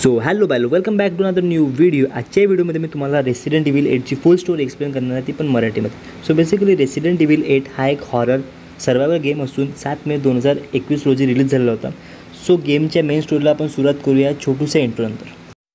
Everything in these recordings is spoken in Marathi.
सो हॅलो बॅलो welcome back to another new video. आजच्या व्हिडिओमध्ये मी तुम्हाला रेसिडेंट इव्हिल 8ची फुल स्टोरी एक्सप्लेन करणार आहे, ती पण मराठीमध्ये। सो बेसिकली रेसिडेंट इव्हिल 8 हा एक हॉरर सर्वायवल गेम असून 7 मे 2021 रोजी रिलीज झालेला होता। सो गेमच्या मेन स्टोरीला आपण सुरुवात करूया छोटूशा इंट्रोनंतर।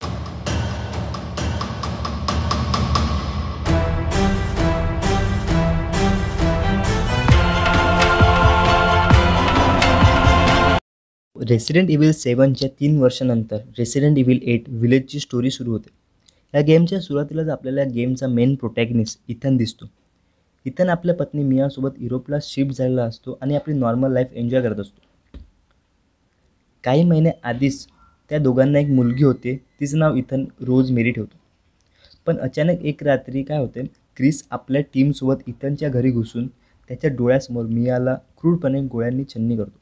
रेसिडेंट इव्हिल 7च्या 3 वर्षानंतर रेसिडेंट इव्हिल 8 विलेजची स्टोरी सुरू होते। या गेमच्या सुरुवातीलाच आपल्याला गेमचा मेन प्रोटॅगनिस्ट इथन दिसतो। इथन आपल्या पत्नी मियासोबत युरोपला शिफ्ट झालेला असतो आणि आपली नॉर्मल लाईफ एन्जॉय करत असतो। काही महिने आधीच त्या दोघांना एक मुलगी होते, तिचं नाव इथन रोजमेरी ठेवतो। पण अचानक एक रात्री काय होते, क्रिस आपल्या टीमसोबत इथनच्या घरी घुसून त्याच्या डोळ्यासमोर मियाला क्रूरपणे गोळ्यांनी छन्नी करतो।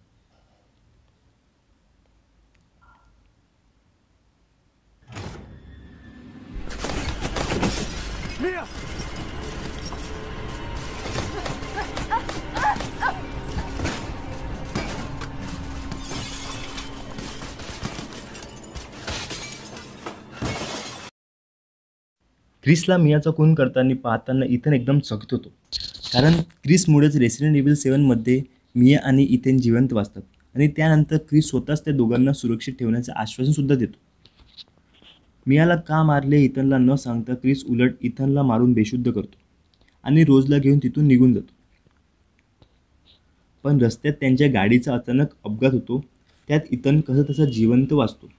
क्रिसला मियाचा खून करताना पाहताना इथन एकदम चकित होतो, कारण क्रिसमुळेच रेसिडेंट इव्हिल 7मध्ये मिया आणि इथन जिवंत वाचतात आणि त्यानंतर क्रिस स्वतःच त्या दोघांना सुरक्षित ठेवण्याचं आश्वासनसुद्धा देतो। मियाला का मारले इथनला न सांगता क्रिस उलट इथनला मारून बेशुद्ध करतो आणि रोजला घेऊन तिथून निघून जातो। पण रस्त्यात त्यांच्या गाडीचा अचानक अपघात होतो, त्यात इथन कसं तसं जिवंत वाचतो।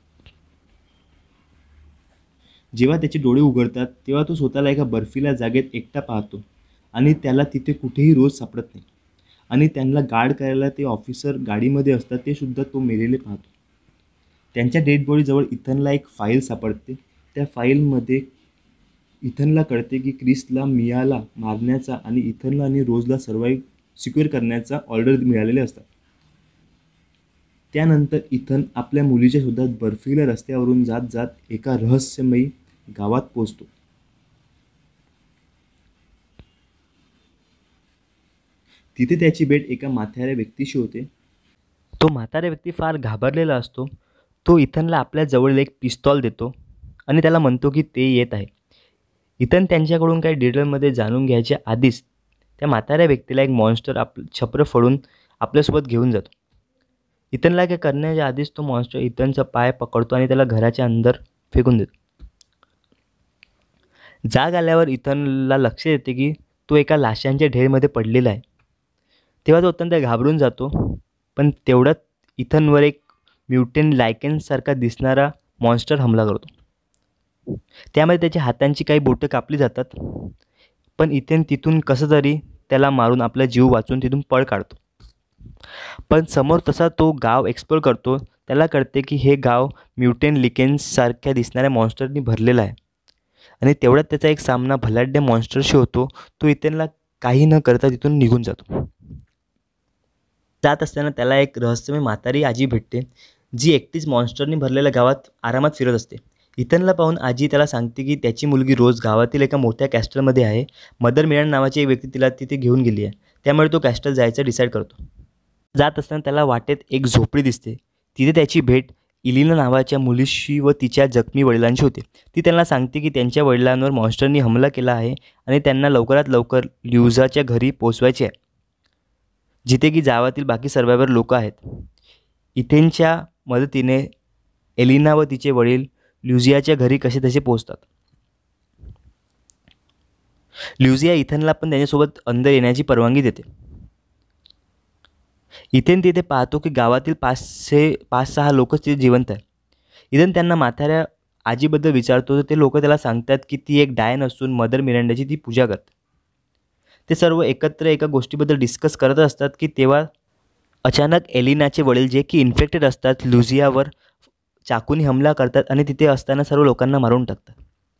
जेव्हा त्याचे डोळे उघडतात तेव्हा तो स्वतःला एका बर्फील्या जागेत एकटा पाहतो आणि त्याला तिथे कुठेही रोज सापडत नाही आणि त्यांना गार्ड करायला ते ऑफिसर गाडीमध्ये असतात ते सुद्धा तो मेलेले पाहतो। त्यांच्या डेड बॉडीजवळ इथनला एक फाईल सापडते। त्या फाईलमध्ये इथनला कळते की क्रिसला मियाला मारण्याचा आणि इथनला आणि रोजला सिक्युअर करण्याचा ऑर्डर मिळालेले असतात। त्यानंतर इथन आपल्या मुलीच्या शोधात बर्फील्या रस्त्यावरून जात जात एका रहस्यमयी गावात पोहोचतो। तिथे त्याची भेट एका म्हाताऱ्या व्यक्तीशी होते। तो म्हातारा व्यक्ती फार घाबरलेला असतो। तो इथनला आपल्या जवळ एक पिस्तॉल देतो आणि त्याला म्हणतो की ते येत आहे। इथन त्यांच्याकडून काही डिटेलमध्ये जाणून घ्यायच्या आधीच त्या म्हाताऱ्या व्यक्तीला एक मॉन्स्टर छप्र फोडून आपल्यासोबत घेऊन जातो। इथनला काय करण्याच्या आधीच तो मॉन्स्टर इथनचा पाय पकडतो आणि त्याला घराच्या अंदर फेकून देतो। जाग आल्यावर इथनला लक्ष येते की तो एका लाशांच्या ढेरमध्ये पडलेला आहे। तेव्हा तो अत्यंत घाबरून जातो, पण तेवढ्यात इथनवर एक म्युटंट लायकेनसारखा दिसणारा मॉन्स्टर हमला करतो। त्यामध्ये त्याच्या हातांची काही बोटं कापली जातात, पण इथन तिथून कसं तरी त्याला मारून आपला जीव वाचून तिथून पळ काढतो। पण समोर तसा तो गाव एक्सप्लोर करतो, त्याला कळते की हे गाव म्युटंट लिकेन्ससारख्या दिसणाऱ्या मॉन्स्टरनी भरलेलं आहे आणि तेवढ्यात त्याचा एक सामना भलाढ्य मॉन्स्टरशी होतो। तो इथनला काही न करता तिथून निघून जातो। जात असताना त्याला एक रहस्यमय म्हातारी आजी भेटते, जी एकटीच मॉन्स्टरनी भरलेल्या गावात आरामात फिरत असते। इथनला पाहून आजी त्याला सांगते की त्याची मुलगी रोज गावातील एका मोठ्या कॅस्टलमध्ये आहे। मदर मिरांड नावाची एक व्यक्ती तिला तिथे घेऊन गेली आहे, त्यामुळे तो कॅस्टल जायचं डिसाईड करतो। जात असताना त्याला वाटेत एक झोपडी दिसते। तिथे त्याची भेट इलिना नावाच्या मुलीशी व तिच्या जखमी वडिलांशी होते। ती त्यांना सांगते की त्यांच्या वडिलांवर मॉन्स्टरनी हमला केला आहे आणि त्यांना लवकरात लवकर ल्युझाच्या घरी पोचवायचे आहे, जिथे की गावातील बाकी सर्वायवर लोक आहेत। इथेनच्या मदतीने एलिना व तिचे वडील ल्युझियाच्या घरी कसे तसे पोहोचतात। ल्युझिया इथनला पण त्याच्यासोबत अंदर येण्याची परवानगी देते। इथेन तिथे पाहतो की गावातील 5-6 लोकच तिथे जिवंत आहे। इथन त्यांना म्हाताऱ्या आजीबद्दल विचारतो, तर ते लोक त्याला सांगतात की ती एक डायन असून मदर मिरांडाची ती पूजा करते। ते सर्व एकत्र एका गोष्टीबद्दल डिस्कस करत असतात की तेव्हा अचानक एलिनाचे वडील, जे की इन्फेक्टेड असतात, ल्युझियावर चाकूने हमला करतात आणि तिथे असताना सर्व लोकांना मारून टाकतात।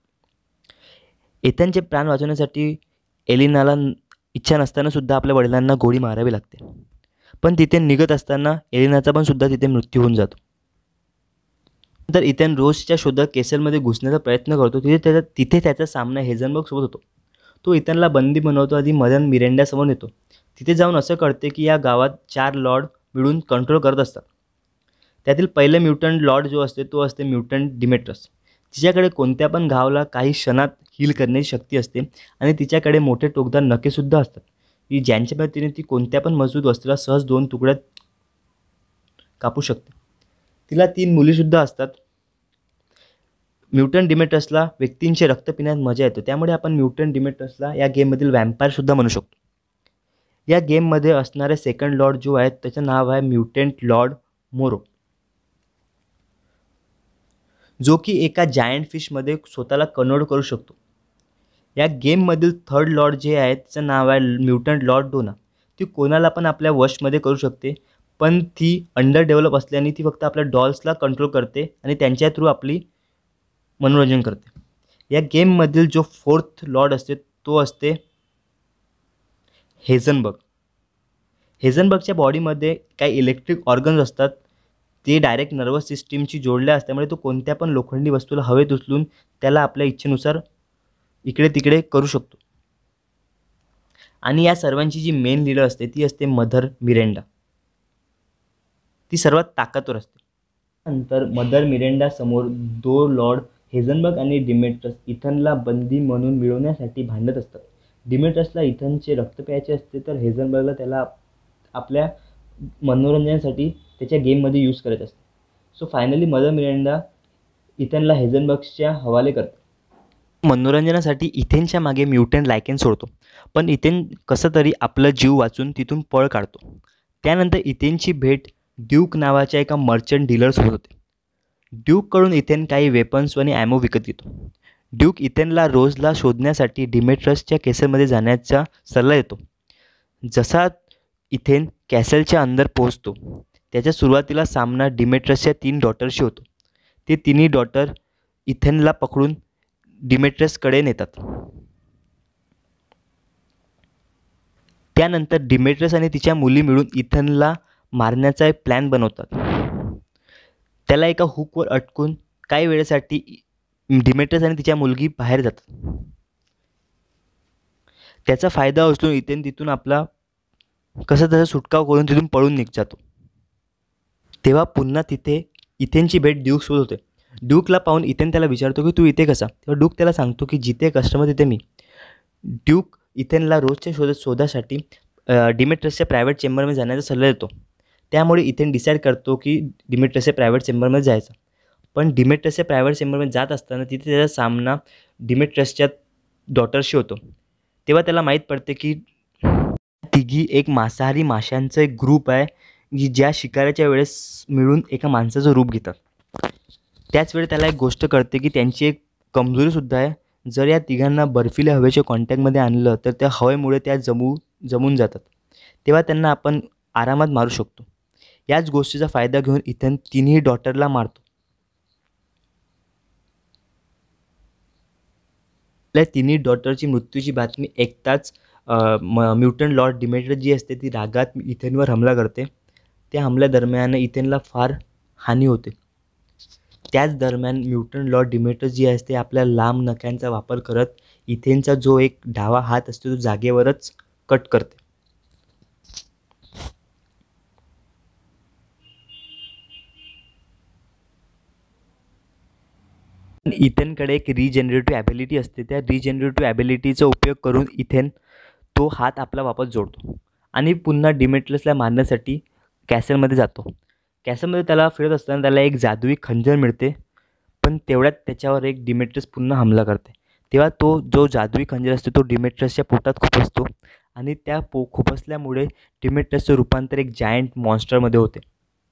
इथनचे प्राण वाचवण्यासाठी एलिनाला इच्छा नसताना सुद्धा आपल्या वडिलांना गोळी मारावी लागते, पण तिथे निघत असताना एलिनाचा पण सुद्धा तिथे मृत्यू होऊन जातो। नंतर इथन रोजच्या शोधात केसलमध्ये घुसण्याचा प्रयत्न करतो। तिथे त्याचा सामना हेझनबर्गसोबत होतो। तो इथनला बंदी बनवतो आणि मदर मिरांडासमोर नेतो। तिथे जाऊन असं कळते की या गावात 4 लॉर्ड मिळून कंट्रोल करत असतात। त्यातील पहिले म्युटंट लॉर्ड जो असते तो असते म्युटंट डिमेट्रस. तिच्याकडे कोणत्या पण घावाला काही क्षणात हील करण्याची शक्ती असते आणि तिच्याकडे मोठे टोकदार नखेसुद्धा असतात की ज्यांच्या मदतीने ती कोणत्या पण मजबूत वस्तूला सहज 2 तुकड्यात कापू शकते. तिला 3 मुलीसुद्धा असतात. म्युटंट डिमेट्रसला व्यक्तींचे रक्त पिण्यात मजा येते, त्यामुळे आपण म्युटंट डिमेट्रसला या गेममधील वॅम्पायरसुद्धा म्हणू शकतो. या गेममध्ये असणारे सेकंड लॉर्ड जो आहे त्याचं नाव आहे म्युटंट लॉर्ड मोरो, जो की एका जायंट फिशमध्ये स्वतःला कन्वर्ट करू शकतो. या गेममधील थर्ड लॉर्ड जे आहे त्याचं नाव आहे म्युटंट लॉर्ड डोना. ती कोणाला पण आपल्या वशमध्ये करू शकते, पण ती अंडर डेव्हलप असल्याने ती फक्त आपल्या डॉल्सला कंट्रोल करते आणि त्यांच्या थ्रू आपली मनोरंजन करते. या गेममधील जो फोर्थ लॉर्ड असते तो असते हेझनबर्ग. हेझनबर्गच्या बॉडीमध्ये काही इलेक्ट्रिक ऑर्गन्स असतात, ते डायरेक्ट नर्वस सिस्टीमशी जोडले असल्यामुळे तो कोणत्या पण लोखंडी वस्तूला हवेत उचलून त्याला आपल्या इच्छेनुसार इकडे तिकडे करू शकतो. आणि या सर्वांची जी मेन लीडर असते ती असते मदर मिरेंडा. ती सर्वात ताकदवर असते. नंतर मदर मिरेंडा समोर 2 लॉर्ड हेझनबर्ग आणि डिमेट्रस इथनला बंदी म्हणून मिळवण्यासाठी भांडत असतात. डिमेट्रसला इथनचे रक्त प्यायचे असते, तर हेझनबर्गला त्याला आपल्या मनोरंजनासाठी त्याच्या गेममध्ये यूज करत असते. सो फायनली मदर मिरेंडा इथनला हेझनबर्गच्या हवाले करते. मनोरंजनासाठी इथेनच्या मागे म्युटंट लायकेन सोडतो, पण इथेन कसं तरी आपला जीव वाचून तिथून पळ काढतो. त्यानंतर इथेनची भेट ड्यूक नावाच्या एका मर्चंट डीलरसोबत होते. ड्यूककडून इथेन काही वेपन्स आणि ॲमो विकत घेतो. ड्यूक इथेनला रोजला शोधण्यासाठी डिमेट्रसच्या कॅसलमध्ये जाण्याचा सल्ला देतो. जसा इथेन कॅसलच्या अंदर पोहोचतो त्याच्या सुरुवातीला सामना डिमेट्रसच्या 3 डॉटरशी होतो. ते तिन्ही डॉटर इथेनला पकडून डिमेट्रसकडे नेतात. त्यानंतर डिमेट्रस आणि तिच्या मुली मिळून इथनला मारण्याचा एक प्लॅन बनवतात. त्याला एका हुकवर अटकून काही वेळेसाठी डिमेट्रस आणि तिच्या मुलगी बाहेर जातात. त्याचा फायदा उचलून इथेन तिथून आपला कसं तसं सुटका करून तिथून पळून जातो. तेव्हा पुन्हा तिथे इथेनची भेट ड्यूकसोबत होते. ड्यूकला पाहून इथेन त्याला विचारतो की तू इथे कसा. तेव्हा ड्यूक त्याला सांगतो की जिथे कस्टमर तिथे मी. ड्यूक इथेनला रोजच्या शोधासाठी डिमेट्रसच्या प्रायव्हेट चेंबरमध्ये जाण्याचा सल्ला देतो. त्यामुळे इथेन डिसाईड करतो की डिमेट्रसच्या प्रायव्हेट चेंबरमध्ये जायचं. पण डिमेट्रसच्या प्रायव्हेट चेंबरमध्ये जात असताना तिथे त्याचा सामना डिमेट्रसच्या डॉटरशी होतो. तेव्हा त्याला माहीत पडते की तिघी एक मांसाहारी माशांचं एक ग्रुप आहे की ज्या शिकाऱ्याच्या वेळेस मिळून एका माणसाचं रूप घेतात. त्याच वेळी त्याला एक गोष्ट कळते की त्यांची एक कमजोरीसुद्धा आहे. जर या तिघांना बर्फील्या हवेच्या कॉन्टॅक्टमध्ये आणलं तर त्या हवेमुळे त्या जमून जातात. तेव्हा त्यांना आपण आरामात मारू शकतो. याच गोष्टीचा फायदा घेऊन इथन तिन्ही डॉटरला मारतो. आपल्या तिन्ही डॉटरची मृत्यूची बातमी ऐकताच म्युटंट लॉर्ड डिमेट्रस जी असते ती रागात इथेनवर हमला करते. त्या हमल्यादरम्यान इथेनला फार हानी होते. त्याच दरम्यान म्युटंट लॉर्ड डिमेट्रस जी असते आपल्या लांब नख्यांचा वापर करत इथेनचा जो एक डावा हात असतो तो जागेवरच कट करते. इथेनकडे एक रिजनरेटिव्ह ॲबिलिटी असते. त्या रिजनरेटिव्ह ॲबिलिटीचा उपयोग करून इथेन तो हात आपला वापस जोडतो आणि पुन्हा डिमेट्रसला मारण्यासाठी कॅसलमध्ये जातो. कॅसलमध्ये त्याला फिरत असताना त्याला एक जादुई खंजर मिळते, पण तेवढ्यात त्याच्यावर एक डिमेट्रस पुन्हा हमला करते. तेव्हा तो जो जादुई खंजर असतो तो डिमेट्रसच्या पोटात खुपसतो आणि त्या खुपसल्यामुळे डिमेट्रसचं रूपांतर एक जायंट मॉन्स्टरमध्ये होते.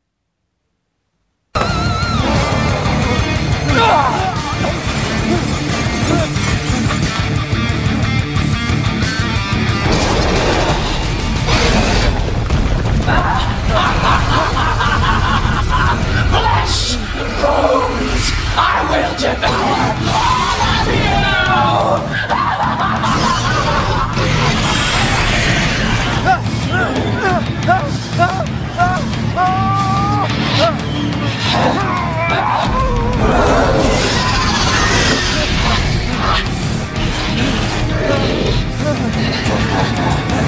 I will devour all of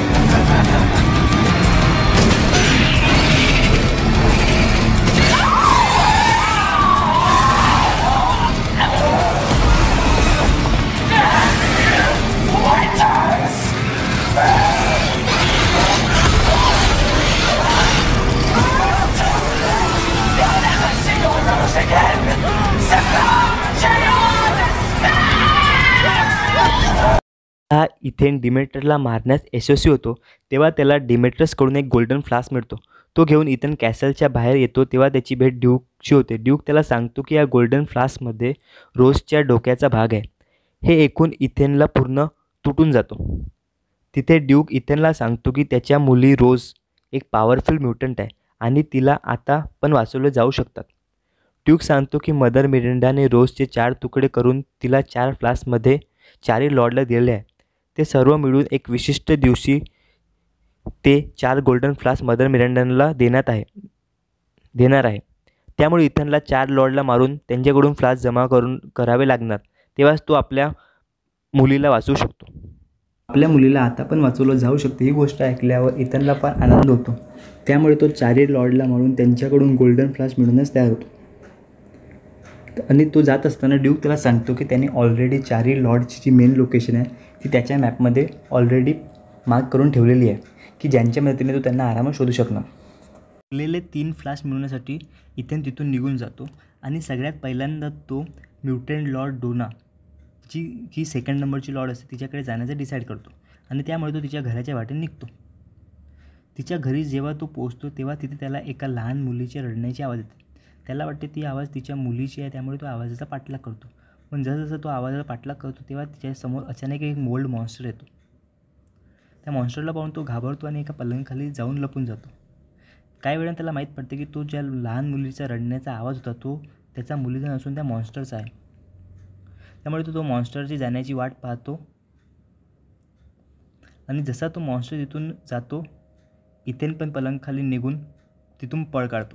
you. हा इथेन डिमेटरला मारण्यास यशस्वी होतो तेव्हा त्याला डिमेट्रसकडून एक गोल्डन फ्लास्क मिळतो. तो घेऊन इथन कॅसलच्या बाहेर येतो तेव्हा त्याची भेट ड्यूकशी होते. ड्यूक त्याला सांगतो की या गोल्डन फ्लास्कमध्ये रोजच्या डोक्याचा भाग आहे. हे ऐकून इथेनला पूर्ण तुटून जातो. तिथे ड्यूक इथेनला सांगतो की त्याच्या मुली रोज एक पॉवरफुल म्युटंट आहे आणि तिला आता पण वाचवले जाऊ शकतात. ड्यूक सांगतो की मदर मिरिंडाने रोजचे 4 तुकडे करून तिला 4 फ्लास्कमध्ये 4ही लॉर्डला दिलेले आहे. ते सर्व मिळून एक विशिष्ट दिवशी ते 4 गोल्डन फ्लास्क मदर मिरांडाला देणार आहे. त्यामुळे इथनला 4 लॉर्डला मारून त्यांच्याकडून फ्लास्क जमा करावे लागणार. तेव्हाच तो आपल्या मुलीला वाचवू शकतो. आपल्या मुलीला आता पण वाचवलं जाऊ शकते ही गोष्ट ऐकल्यावर इथनला पण आनंद होतो. त्यामुळे तो 4ही लॉर्डला मारून त्यांच्याकडून गोल्डन फ्लास्क मिळवण्यास तयार होतो. आणि तो जात असताना ड्यूक त्याला सांगतो की त्याने ऑलरेडी 4ही लॉर्डची जी मेन लोकेशन आहे ती त्याच्या मॅपमध्ये ऑलरेडी मार्क करून ठेवलेली आहे की ज्यांच्या मदतीने तो त्यांना आरामात शोधू शकणार. उरलेले 3 फ्लास्क मिळवण्यासाठी इथेन तिथून निघून जातो आणि सगळ्यात पहिल्यांदा तो म्युटंट लॉर्ड डोना जी 2nd नंबरची लॉर्ड असते तिच्याकडे जाण्याचं डिसाईड करतो आणि त्यामुळे तो तिच्या घराच्या वाटेने निघतो. तिच्या घरी जेव्हा तो पोहोचतो तेव्हा तिथे त्याला एका लहान मुलीच्या रडण्याची आवाज येते. त्याला वाटते ती आवाज तिच्या मुलीची आहे त्यामुळे तो आवाजाचा पाठलाग करतो. पण जसं तो आवाजाचा पाठलाग करतो तेव्हा तिच्यासमोर अचानक एक मोल्ड मॉन्स्टर येतो. त्या मॉन्स्टरला पाहून तो घाबरतो आणि एका पलंगाखाली जाऊन लपून जातो. काही वेळानं त्याला माहीत पडते की तो ज्या लहान मुलीचा रडण्याचा आवाज होता तो त्याचा मुलीचा नसून त्या मॉन्स्टरचा आहे. त्यामुळे तो मॉन्स्टरची जाण्याची वाट पाहतो आणि जसा तो मॉन्स्टर तिथून जातो इथेन पण पलंगाखाली निघून तिथून पळ काढतो.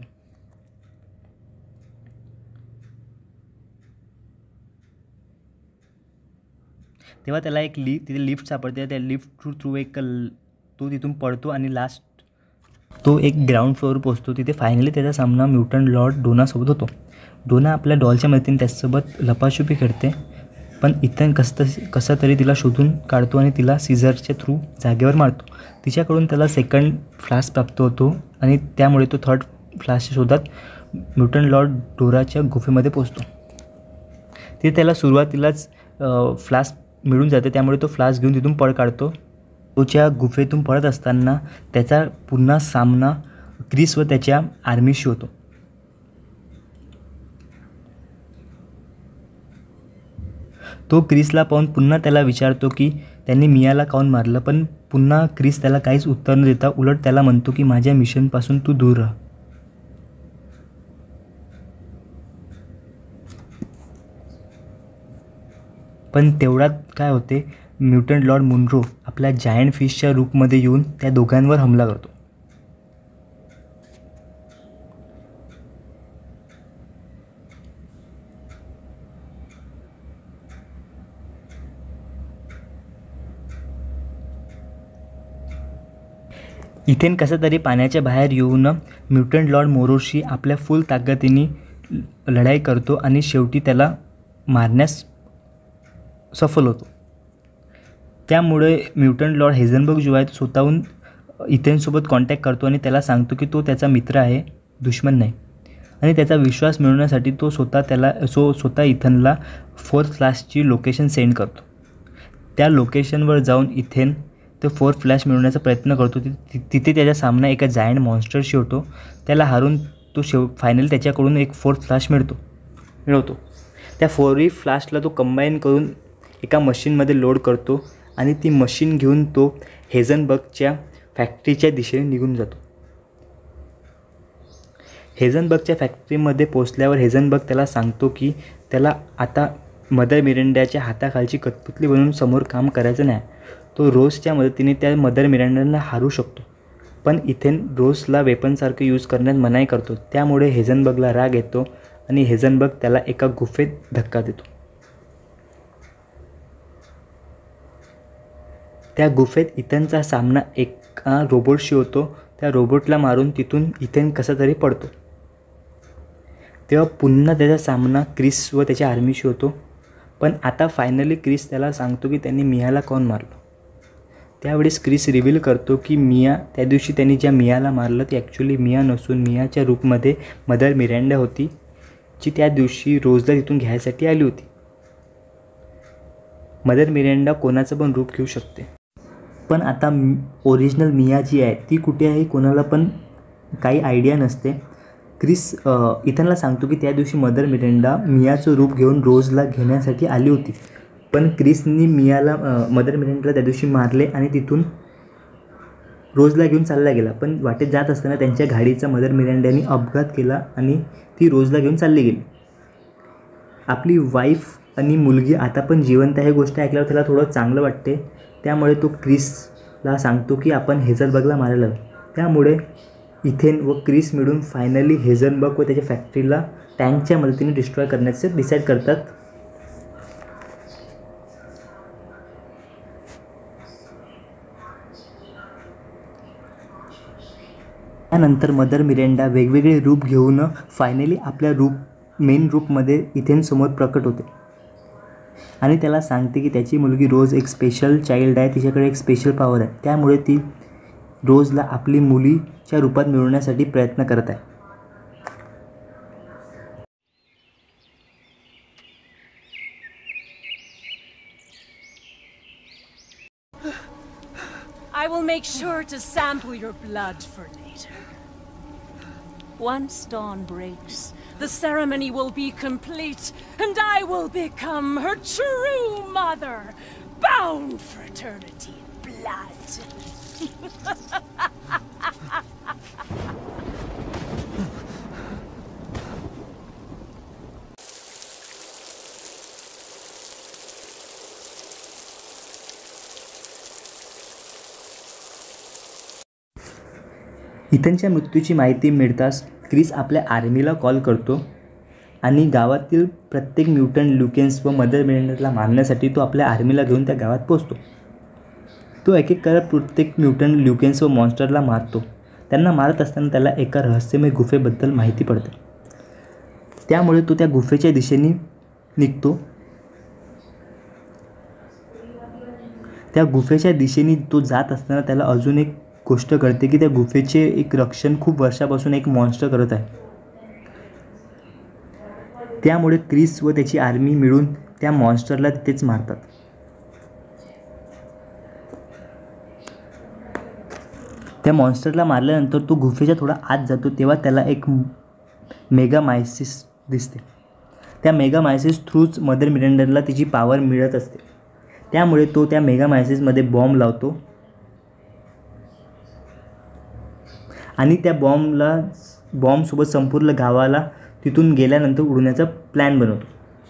तेव्हा त्याला एक तिथे लिफ्ट सापडते. त्या लिफ्ट थ्रू तो तिथून पळतो आणि लास्ट तो एक ग्राउंड फ्लोअर पोहोचतो. तिथे फायनली त्याचा सामना म्युटंट लॉर्ड डोनासोबत होतो. डोना आपल्या डॉलच्या मदतीने त्याच्यासोबत लपाछुपी खेळते पण इथेन कसं तरी तिला शोधून काढतो आणि तिला सीझरच्या थ्रू जागेवर मारतो. तिच्याकडून त्याला 2nd फ्लास्क प्राप्त होतो आणि त्यामुळे तो 3rd फ्लास्कच्या शोधात म्युटंट लॉर्ड डोराच्या गुफेमध्ये पोहोचतो. तिथे त्याला सुरुवातीलाच फ्लास्क मिळून जाते त्यामुळे तो फ्लास्क घेऊन तिथून पळ काढतो. तोच्या गुफेतून पळत असताना त्याचा पुन्हा सामना क्रिस व त्याच्या आर्मीशी होतो. तो क्रिसला पाहून पुन्हा त्याला विचारतो की त्यांनी मियाला काऊन मारलं पण पुन्हा क्रिस त्याला काहीच उत्तर न देता उलट त्याला म्हणतो की माझ्या मिशनपासून तू दूर राहा. पण तेवढ्यात काय होते म्युटंट लॉर्ड मुनरो आपल्या जायंट फिशच्या रूपमध्ये येऊन त्या दोघांवर हमला करतो. इथेन कसं तरी पाण्याच्या बाहेर येऊन म्युटंट लॉर्ड मोरोशी आपल्या फुल ताकदीने लढाई करतो आणि शेवटी त्याला मारण्यास सफल होतो. त्यामुळे म्युटंट लॉर्ड हेझनबर्ग जो आहे तो स्वतःहून इथेनसोबत कॉन्टॅक्ट करतो आणि त्याला सांगतो की तो त्याचा मित्र आहे, दुश्मन नाही. आणि त्याचा विश्वास मिळवण्यासाठी तो स्वतः इथनला 4th फ्लास्कची लोकेशन सेंड करतो. त्या लोकेशनवर जाऊन इथेन तो 4th फ्लॅश मिळवण्याचा प्रयत्न करतो. तिथे त्याचा सामना एका जायंट मॉन्स्टरशी होतो. त्याला हारून तो फायनली त्याच्याकडून एक 4th फ्लॅश मिळवतो. त्या 4ही फ्लॅशला तो कंबाईन करून एका मशीनमध्ये लोड करतो आणि ती मशीन घेऊन तो हेझनबर्गच्या फॅक्टरीच्या दिशेने निघून जातो. हेझनबर्गच्या फॅक्टरीमध्ये पोचल्यावर हेझनबर्ग त्याला सांगतो की त्याला आता मदर मिरांडाच्या हाताखालची कठपुतली बनवून समोर काम करायचं नाही. तो रोजच्या मदतीने त्या मदर मिरांडाला हारू शकतो. पण इथेन रोजला वेपनसारखं यूज करण्यात मनाई करतो. त्यामुळे हेझनबर्गला राग येतो आणि हेझनबर्ग त्याला एका गुफेत धक्का देतो. त्या गुफेत इथेनचा सामना एका रोबोटशी होतो. त्या रोबोटला मारून तिथून इथेन कसं तरी पडतो. तेव्हा पुन्हा त्याचा सामना क्रिस व त्याच्या आर्मीशी होतो. पण आता फायनली क्रिस त्याला सांगतो की त्यांनी मियाला कोण मारलं. त्यावेळेस क्रिस रिव्हील करतो की मिया त्या दिवशी त्यांनी ज्या मियाला मारलं ती ॲक्च्युली मिया नसून मियाच्या रूपमध्ये मदर मिरांडा होती, जी त्या दिवशी रोजला तिथून घ्यायसाठी आली होती. मदर मिरांडा कोणाचं पण रूप घेऊ शकते. पण आता ओरिजिनल मिया जी आहे ती कुठे आहे कोणाला पण काही आयडिया नसते. क्रिस इथनला सांगतो की त्या दिवशी मदर मिरांडा मियाचं रूप घेऊन रोजला घेण्यासाठी आली होती, पण क्रिसनी मदर मिरांडाला त्या दिवशी मारले आणि तिथून रोजला घेऊन चालला गेला. पण वाटेत जात असताना त्यांच्या गाडीचा मदर मिरांडाने अपघात केला आणि ती रोजला घेऊन चालली गेली. आपली वाईफ आणि मुलगी आता पण जिवंत आहे गोष्ट ऐकल्यावर त्याला थोडं चांगलं वाटते. त्यामुळे तो क्रिसला सांगतो की आपण हेझनबर्गला मारायला हवं. त्यामुळे इथेन व क्रिस मिळून फायनली हेझनबर्ग व त्याच्या फॅक्टरीला टँकच्या मदतीने डिस्ट्रॉय करण्याचे डिसाईड करतात. त्यानंतर मदर मिरांडा वेगवेगळे रूप घेऊन फायनली आपल्या मेन रूपमध्ये इथेनसमोर प्रकट होते आणि त्याला सांगते की त्याची मुलगी रोज एक स्पेशल चाइल्ड आहे, तिच्याकडे एक स्पेशल पॉवर आहे. त्यामुळे ती रोजला आपली मुलीच्या रूपात मिळवण्यासाठी प्रयत्न करत आहे. I will make sure to sample your blood for later. Once dawn breaks, the ceremony will be complete, and I will become her true mother, bound for eternity in blood. इथनच्या मृत्यूची माहिती मिळताच क्रिस आपल्या आर्मीला कॉल करतो आणि गावातील प्रत्येक म्युटंट ल्युकेन्स व मदर मिरांडाला मारण्यासाठी तो आपल्या आर्मीला घेऊन त्या गावात पोहोचतो. तो एक एक करत प्रत्येक म्युटंट ल्युकेन्स व मॉन्स्टरला मारतो. त्यांना मारत असताना त्याला एका रहस्यमय गुफेबद्दल माहिती पडते. त्यामुळे तो त्या गुफेच्या दिशेने निघतो. त्या गुफेच्या दिशेने तो जात असताना त्याला अजून एक गोष्ट कळते की त्या गुफेचे एक रक्षण खूप वर्षापासून एक मॉन्स्टर करत आहे. त्यामुळे क्रिस व त्याची आर्मी मिळून त्या मॉन्स्टरला तिथेच मारतात. त्या मॉन्स्टरला मारल्यानंतर तो गुफेच्या थोडा आत जातो तेव्हा त्याला एक मेगामायसिस दिसते. त्या मेगामायसिस थ्रूच मदर मिरांडाला तिची पॉवर मिळत असते. त्यामुळे तो त्या मेगामायसिसमध्ये बॉम्ब लावतो आणि त्या बॉम्बसोबत संपूर्ण गावाला तिथून गेल्यानंतर उडवण्याचा प्लॅन बनवतो.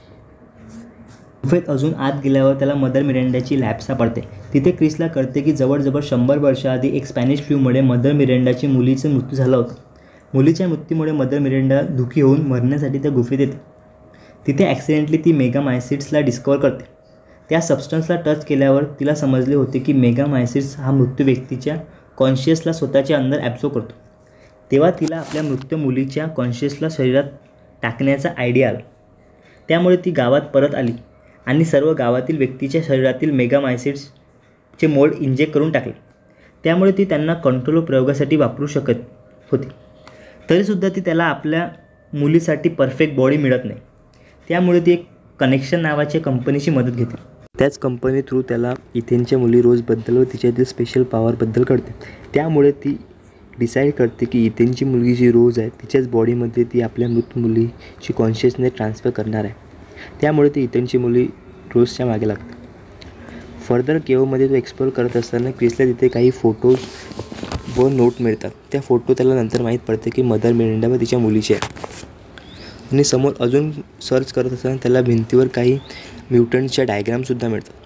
गुफेत अजून आत गेल्यावर त्याला मदर मिरांडाची लॅब सापडते. तिथे क्रिसला कळते की जवळजवळ 100 वर्षाआधी एक स्पॅनिश फ्लूमुळे मदर मिरांडाची मुलीचा मृत्यू झाला होता. मुलीच्या मृत्यूमुळे मदर मिरांडा दुःखी होऊन मरण्यासाठी त्या गुफेत येते. तिथे ॲक्सिडेंटली ती मेगामायसिट्सला डिस्कवर करते. त्या सबस्टन्सला टच केल्यावर तिला समजले होते की मेगामायसिट्स हा मृत्यू व्यक्तीच्या कॉन्शियसला स्वतःच्या अंदर ॲब्सॉर्ब करतो. तेव्हा तिला आपल्या मृत मुलीच्या कॉन्शियसला शरीरात टाकण्याचा आयडिया आला. त्यामुळे ती गावात परत आली आणि सर्व गावातील व्यक्तीच्या शरीरातील मेगामायसिट्सचे मोल्ड इंजेक्ट करून टाकले. त्यामुळे ती त्यांना कंट्रोल प्रयोगासाठी वापरू शकत होती. तरीसुद्धा ती त्याला आपल्या मुलीसाठी परफेक्ट बॉडी मिळत नाही. त्यामुळे ती एक कनेक्शन नावाच्या कंपनीची मदत घेते. त्याच कंपनी थ्रू त्याला इथेनच्या मुली रोजबद्दल व तिच्यातील स्पेशल पॉवरबद्दल कळते. त्यामुळे ती डिसाईड करते की इथेनची मुलगी जी रोज आहे तिच्याच बॉडीमध्ये ती आपल्या मृत मुलीची कॉन्शियसनेस ट्रान्सफर करणार आहे. त्यामुळे ती इथेनची मुली रोजच्या मागे लागते. फर्दर केवमध्ये तो एक्सप्लोर करत असताना क्रिसला तिथे काही फोटोज व नोट मिळतात. त्या फोटो त्याला नंतर माहीत पडते की मदर मिरांडा व तिच्या मुलीची आहे. आणि समोर अजून सर्च करत असताना त्याला भिंतीवर काही म्युटंटच्या डायग्रामसुद्धा मिळतात.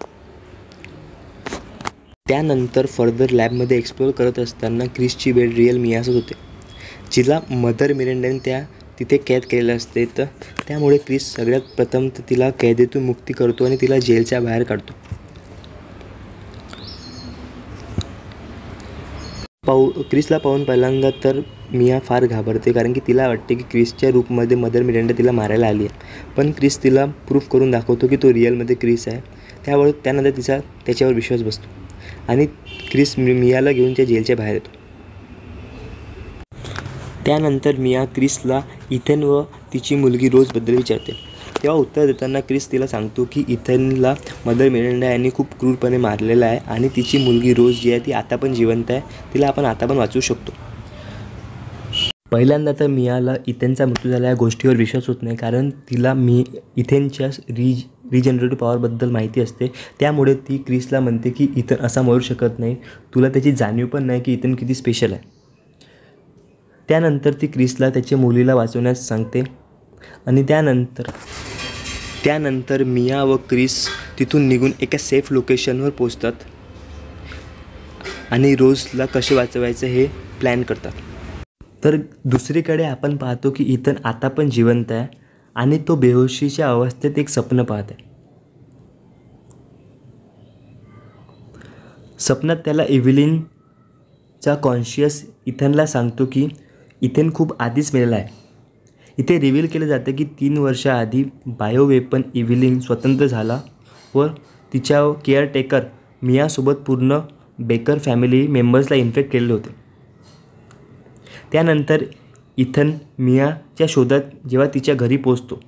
त्यानंतर फर्दर लॅबमध्ये एक्सप्लोर करत असताना क्रिसची बेड रिअल मियासच होते, जिला मदर मिरांडाने तिथे कैद केलेलं असते. तर त्यामुळे क्रिस सगळ्यात प्रथम तिला कैदेतून मुक्ती करतो आणि तिला जेलच्या बाहेर काढतो. क्रिसला पाहून पहिल्यांदा तर मिया फार घाबरते, कारण की तिला वाटते की क्रिसच्या रूपमध्ये मदर मिरांडा तिला मारायला आली आहे. पण क्रिस तिला प्रूफ करून दाखवतो की तो रिअलमध्ये क्रिस आहे. त्यानंतर त्याच्यावर विश्वास बसतो आणि क्रिस मियाला घेऊन त्या जेलच्या बाहेर येतो. त्यानंतर मिया क्रिसला इथेन व तिची मुलगी रोजबद्दल विचारते. तेव्हा उत्तर देताना क्रिस तिला सांगतो की इथनला मदर मिरांडा यांनी खूप क्रूरपणे मारलेलं आहे आणि तिची मुलगी रोज जी आहे ती आता पण जिवंत आहे, तिला आपण आता पण वाचवू शकतो. पहिल्यांदा तर मियाला इथेनचा मृत्यू झाला या गोष्टीवर विश्वास होत नाही, कारण तिला इथेनच्या रिजनरेटिव्ह पॉवरबद्दल माहिती असते. त्यामुळे ती क्रिसला म्हणते की इथन असा मरू शकत नाही, तुला त्याची जाणीव पण नाही की इथन किती स्पेशल आहे. त्यानंतर ती क्रिसला त्याच्या मुलीला वाचवण्यास सांगते आणि त्यानंतर मिया व क्रिस तिथून निघून एका सेफ लोकेशनवर पोचतात आणि रोजला कसे वाचवायचं हे प्लॅन करतात. तर दुसरीकडे आपण पाहतो की इथन आता पण जिवंत आहे आणि तो बेहोशीच्या अवस्थेत एक स्वप्न पाहत आहे. स्वप्नात त्याला इव्हेलिनचा कॉन्शियस इथनला सांगतो की इथेन खूप आधीच मेलेला आहे. इथे रिव्हील केलं जातं की 3 वर्षाआधी बायोवेपन इव्हेलिन स्वतंत्र झाला व तिच्या केअरटेकर मियासोबत पूर्ण बेकर फॅमिली मेंबर्सला इन्फेक्ट केलेले होते. त्यानंतर इथन मियाच्या शोधात जेव्हा तिच्या घरी पोचतो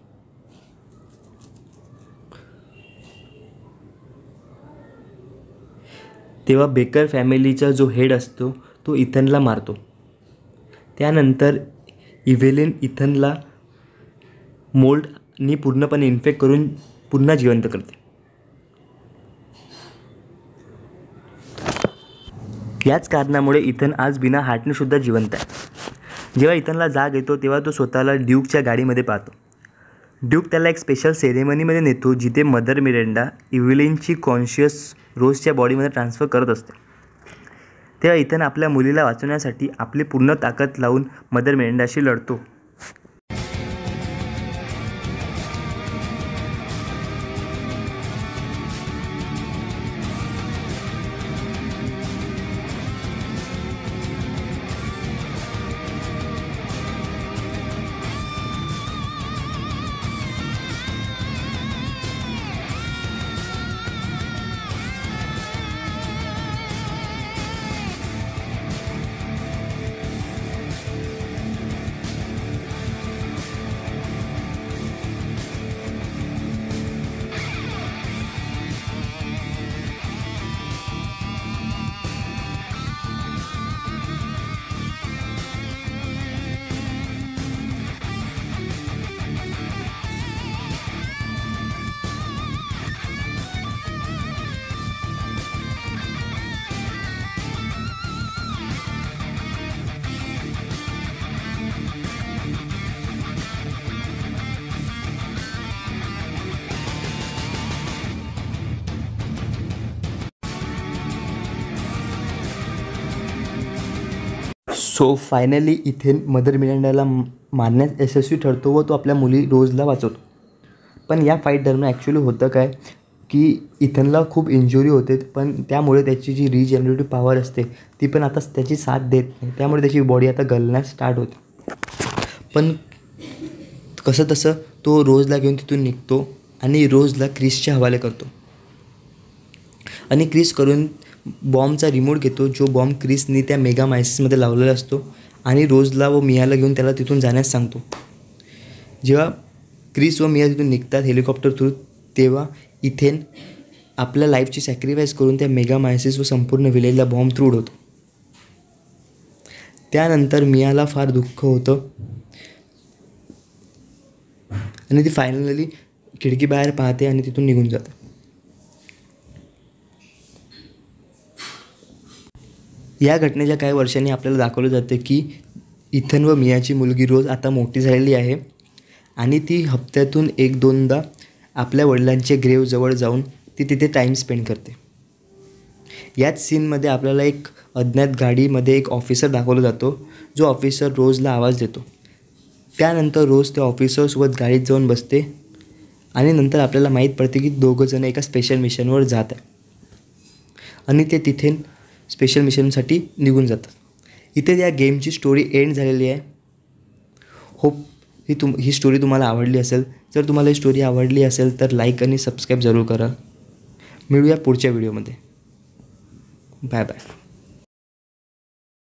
तेव्हा बेकर फॅमिलीचा जो हेड असतो तो इथनला मारतो. त्यानंतर इव्हेलिन इथनला मोल्डनी पूर्णपणे इन्फेक्ट करून पुन्हा जिवंत करते. याच कारणामुळे इथन आज बिना हार्टने सुद्धा जिवंत आहे. जेव्हा इथनला जाग येतो तेव्हा तो स्वतःला ड्यूकच्या गाडीमध्ये पाहतो. ड्यूक त्याला एक स्पेशल सेरेमनीमध्ये नेतो जिथे मदर मिरांडा इव्हेलिनची कॉन्शियस रोजच्या बॉडीमध्ये ट्रान्सफर करत असते. तेव्हा इथन आपल्या मुलीला वाचवण्यासाठी आपली पूर्ण ताकद लावून मदर मिरांडाशी लढतो. सो फायनली इथेन मदर मिरांडाला मारण्यात यशस्वी ठरतो व तो आपल्या मुली रोजला वाचवतो. पण या फाईट दरम्यान ॲक्च्युली होतं काय की इथनला खूप इंजुरी होते, पण त्यामुळे त्याची जी रिजनरेटिव्ह पॉवर असते ती पण आता त्याची साथ देत नाही. त्यामुळे त्याची बॉडी आता गलण्यास स्टार्ट होते. पण कसं तसं तो रोजला घेऊन तिथून निघतो आणि रोजला क्रिसच्या हवाले करतो आणि क्रिस करून बॉम्बचा रिमोट घेतो, जो बॉम्ब क्रिसनी त्या मेगा मायसिसमध्ये लावलेला असतो आणि रोजला व मियाला घेऊन त्याला तिथून जाण्यास सांगतो. जेव्हा क्रिस व मिया तिथून निघतात हेलिकॉप्टर थ्रू, तेव्हा इथेन आपल्या लाईफची सॅक्रिफाईस करून त्या मेगा मायसिस व संपूर्ण विलेजला बॉम्ब थ्रू उडवतो. त्यानंतर मियाला फार दुःख होतं आणि ती फायनली खिडकी बाहेर पाहते आणि तिथून निघून जाते. या घटनेच्या काही वर्षांनी आपल्याला दाखवलं जातं की इथन व मियाची मुलगी रोज आता मोठी झालेली आहे आणि ती हप्त्यातून 1-2दा आपल्या वडिलांच्या ग्रेवजवळ जाऊन ती तिथे टाईम स्पेंड करते. याच सीनमध्ये आपल्याला एक अज्ञात गाडीमध्ये एक ऑफिसर दाखवला जातो, जो ऑफिसर रोजला आवाज देतो. त्यानंतर रोज त्या ऑफिसरसोबत गाडीत जाऊन बसते आणि नंतर आपल्याला माहीत पडते की दोघंजणं एका स्पेशल मिशनवर जात आहे आणि ते तिथे स्पेशल मिशनसाठी निघून जातात. इथे या गेमची स्टोरी एंड झालेली आहे. होप ही स्टोरी तुम्हाला आवडली असेल. जर तुम्हाला ही स्टोरी आवडली असेल तर लाईक आणि सबस्क्राईब जरूर करा. मिळूया पुढच्या व्हिडिओमध्ये. Bye bye.